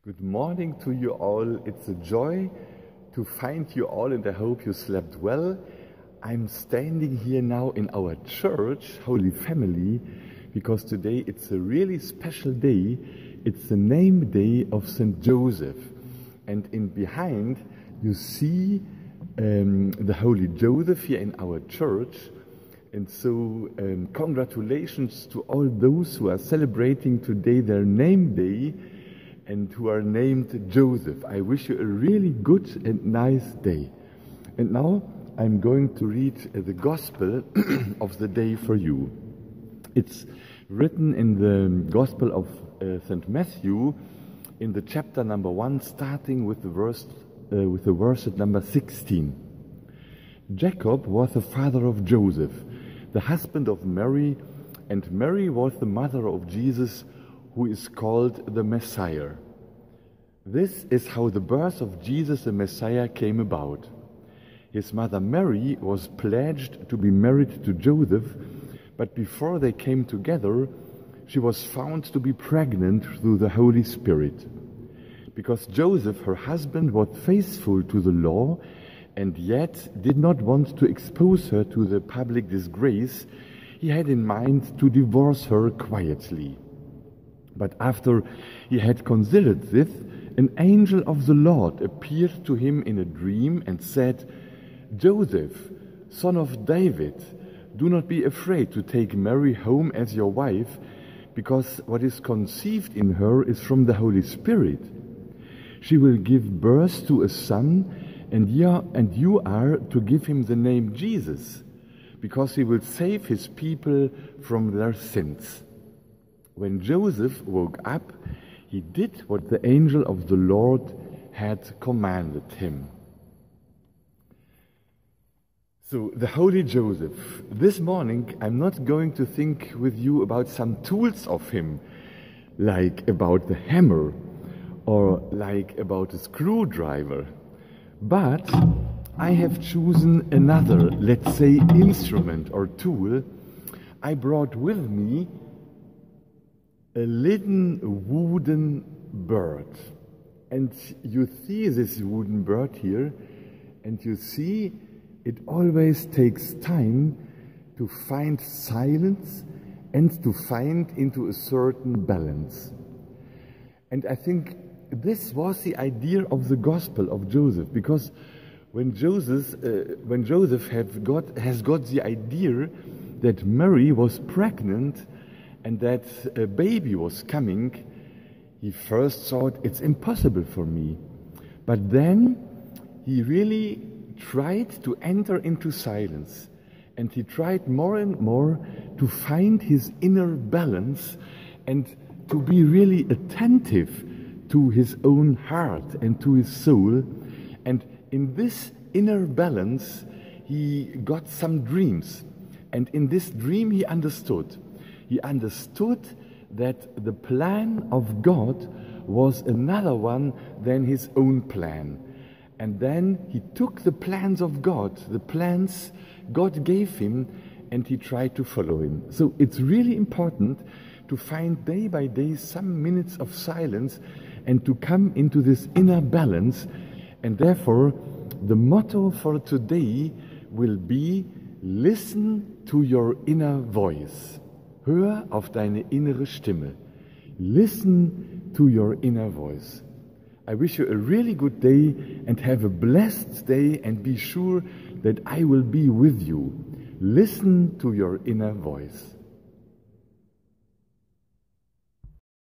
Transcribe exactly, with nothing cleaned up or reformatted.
Good morning to you all. It's a joy to find you all and I hope you slept well. I'm standing here now in our church, Holy Family, because today it's a really special day. It's the name day of Saint Joseph. And in behind you see um, the Holy Joseph here in our church. And so um, congratulations to all those who are celebrating today their name day and who are named Joseph. I wish you a really good and nice day. And now I'm going to read uh, the Gospel of the day for you. It's written in the Gospel of uh, Saint Matthew in the chapter number one, starting with the verse, uh, with the verse at number sixteen. Jacob was the father of Joseph, the husband of Mary, and Mary was the mother of Jesus, who is called the Messiah. This is how the birth of Jesus the Messiah came about. His mother Mary was pledged to be married to Joseph, but before they came together, she was found to be pregnant through the Holy Spirit. Because Joseph, her husband, was faithful to the law and yet did not want to expose her to the public disgrace, he had in mind to divorce her quietly. But after he had considered this, an angel of the Lord appeared to him in a dream and said, "Joseph, son of David, do not be afraid to take Mary home as your wife, because what is conceived in her is from the Holy Spirit. She will give birth to a son, and you, and you are to give him the name Jesus, because he will save his people from their sins." When Joseph woke up, he did what the angel of the Lord had commanded him. So, the Holy Joseph. This morning, I'm not going to think with you about some tools of him, like about the hammer or like about a screwdriver. But I have chosen another, let's say, instrument or tool. I brought with me a little wooden bird. And you see this wooden bird here, and you see it always takes time to find silence and to find into a certain balance. And I think this was the idea of the Gospel of Joseph, because when Joseph, uh, when Joseph have got, has got the idea that Mary was pregnant and that a baby was coming, he first thought, it's impossible for me. But then he really tried to enter into silence, and he tried more and more to find his inner balance and to be really attentive to his own heart and to his soul. And in this inner balance, he got some dreams. And in this dream, he understood. He understood that the plan of God was another one than his own plan. And then he took the plans of God, the plans God gave him, and he tried to follow him. So it's really important to find day by day some minutes of silence and to come into this inner balance. And therefore, the motto for today will be, listen to your inner voice. Hör auf deine innere Stimme. Listen to your inner voice. I wish you a really good day and have a blessed day, and be sure that I will be with you. Listen to your inner voice.